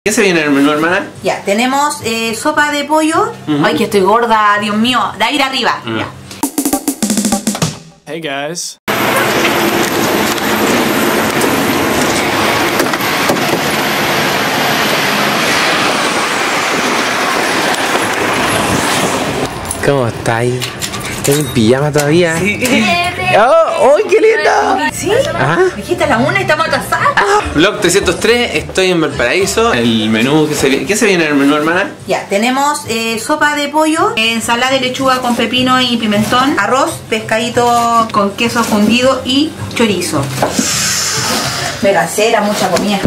¿Qué se viene en el menú, hermana? Ya, tenemos sopa de pollo. Ay, que estoy gorda, Dios mío. De ahí de arriba. Ya. Hey guys. ¿Cómo estáis? ¿Estás en pijama todavía? Sí. ¡Oh, qué lindo! ¿Sí? ¿Ah? Dijiste a la 1 y estamos atrasadas. Vlog 303, estoy en Valparaíso. El menú, ¿qué se viene en el menú, hermana? Ya, tenemos sopa de pollo, ensalada de lechuga con pepino y pimentón, arroz, pescadito con queso fundido y chorizo. Me cansé, era mucha comida.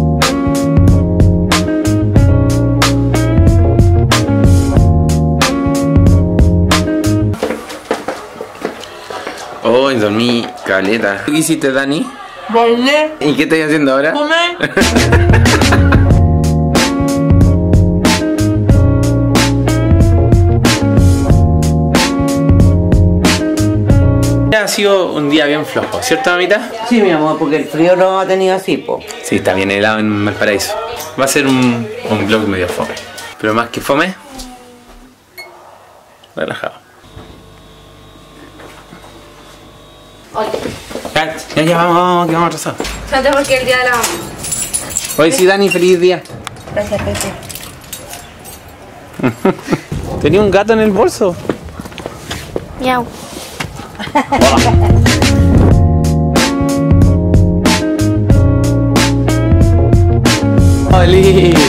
Hoy dormí caleta. ¿Qué hiciste, Dani? Bailé. ¿Y qué estás haciendo ahora? Comer. Ha sido un día bien flojo, ¿cierto, mamita? Sí, mi amor, porque el frío no ha tenido así, po. Sí, está bien helado en Valparaíso. Va a ser un vlog medio fome. Pero más que fome, relajado. Ya, vamos, que vamos atrasados. Salte porque el día de la... Hoy sí, Dani, feliz día. Gracias, Pepe. Tenía un gato en el bolso. Miau. Hola.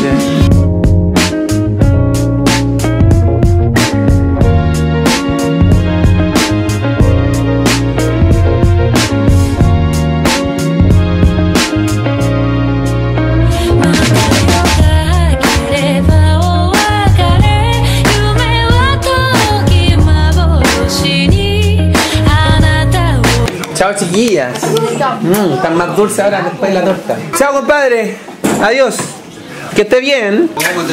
Chao, chiquillas. Están más dulces ahora después de la torta. Chao, compadre. Adiós. Que esté bien.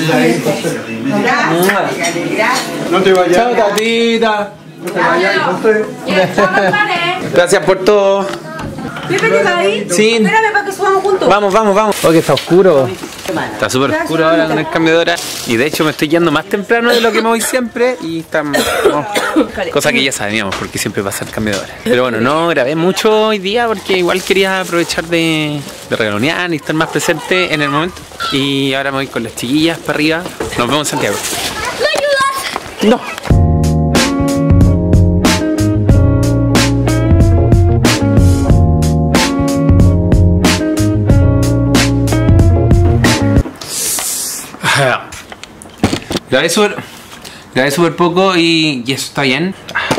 No te vayas. Chao, tatita. No te vayas. Gracias por todo. Pepe, ¿te va ahí? Sí. Espérame para que subamos juntos. Vamos. Oh, que está oscuro. Está súper oscuro ahora con el cambio de hora. Y de hecho me estoy yendo más temprano de lo que me voy siempre. Y estamos... cosa que ya sabíamos porque siempre pasa el cambio de hora. Pero bueno, no grabé mucho hoy día porque igual quería aprovechar de regalonear y estar más presente en el momento. Y ahora me voy con las chiquillas para arriba. Nos vemos en Santiago. ¿Me ayudas? No. Grabé súper poco y eso está bien.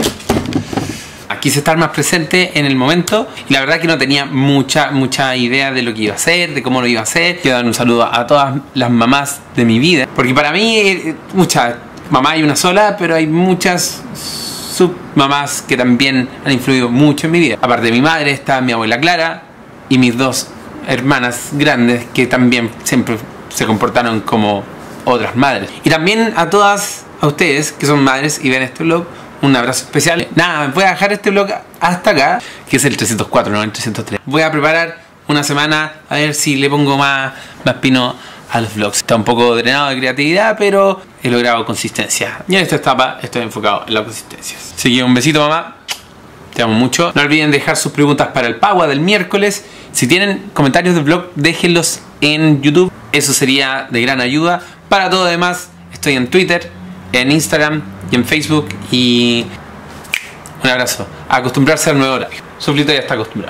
Quise estar más presente en el momento y la verdad que no tenía mucha idea de lo que iba a hacer, de cómo lo iba a hacer. Quiero dar un saludo a todas las mamás de mi vida, porque para mí muchas mamás hay una sola, pero hay muchas submamás que también han influido mucho en mi vida. Aparte de mi madre está mi abuela Clara y mis dos hermanas grandes que también siempre se comportaron como otras madres. Y también a todas a ustedes que son madres y ven este vlog, un abrazo especial. Nada, voy a dejar este vlog hasta acá, que es el 304, no el 303. Voy a preparar una semana a ver si le pongo más pino a los vlogs. Está un poco drenado de creatividad, pero he logrado consistencia. Y en esta etapa estoy enfocado en la consistencia. Así que un besito, mamá. Te amo mucho. No olviden dejar sus preguntas para el Pagua del miércoles. Si tienen comentarios del vlog, déjenlos en YouTube. Eso sería de gran ayuda. Para todo demás, estoy en Twitter, en Instagram y en Facebook. Y un abrazo. A acostumbrarse al nuevo horario. Suflito ya está acostumbrado.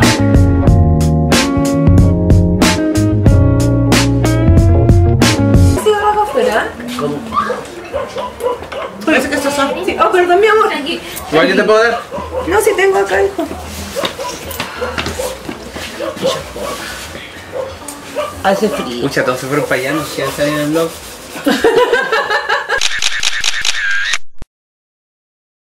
Parece que estos son. Sí. Oh, perdón, mi amor. ¿Igual yo te puedo dar? No, si tengo acá, hijo. Hace frío. Pucha, todos se fueron para allá, no quieren salir en el vlog.